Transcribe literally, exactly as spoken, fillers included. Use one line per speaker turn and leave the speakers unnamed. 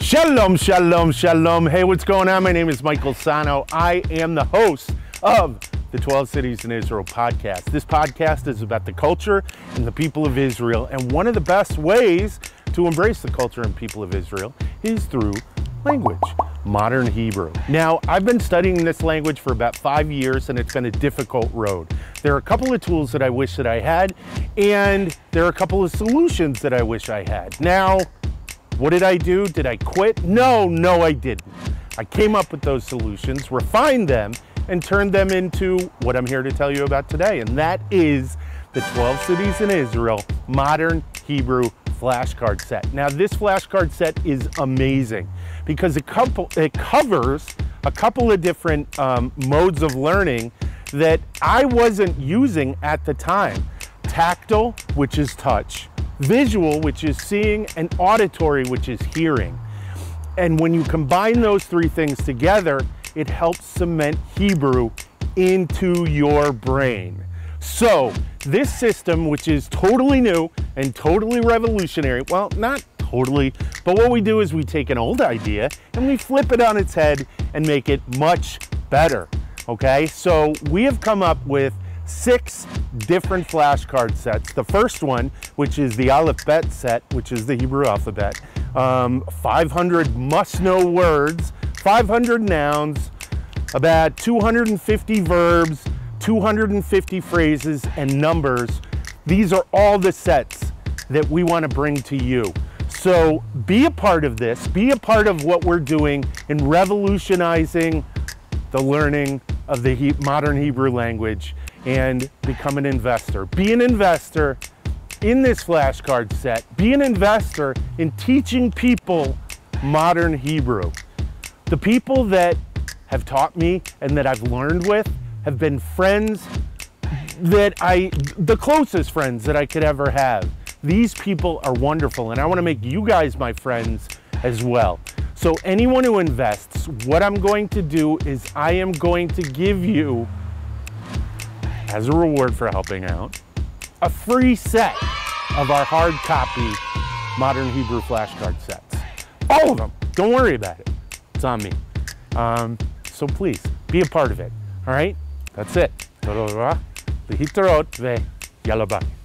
Shalom, shalom, shalom. Hey, what's going on? My name is Michael Sahno. I am the host of the twelve Cities in Israel podcast. This podcast is about the culture and the people of Israel. And one of the best ways to embrace the culture and people of Israel is through language, modern Hebrew. Now, I've been studying this language for about five years and it's been a difficult road. There are a couple of tools that I wish that I had, and there are a couple of solutions that I wish I had. Now, what did I do? Did I quit? No, no, I didn't. I came up with those solutions, refined them, and turned them into what I'm here to tell you about today. And that is the twelve Cities in Israel Modern Hebrew Flashcard set. Now, this flashcard set is amazing because it, couple, it covers a couple of different um, modes of learning that I wasn't using at the time. Tactile, which is touch. Visual, which is seeing, and auditory, which is hearing. And when you combine those three things together, it helps cement Hebrew into your brain. So this system, which is totally new and totally revolutionary, well, not totally, but what we do is we take an old idea and we flip it on its head and make it much better, okay? So we have come up with six different flashcard sets. The first one, which is the Aleph Bet set, which is the Hebrew alphabet, um, five hundred must-know words, five hundred nouns, about two hundred fifty verbs, two hundred fifty phrases, and numbers. These are all the sets that we want to bring to you. So be a part of this, be a part of what we're doing in revolutionizing the learning of the he modern Hebrew language, and become an investor. Be an investor in this flashcard set. Be an investor in teaching people modern Hebrew. The people that have taught me and that I've learned with have been friends that I, the closest friends that I could ever have. These people are wonderful, and I want to make you guys my friends as well. So anyone who invests, what I'm going to do is I am going to give you, as a reward for helping out, a free set of our hard copy modern Hebrew flashcard sets. All of them. Don't worry about it. It's on me. Um, so please, be a part of it. All right? That's it. Yalla bye.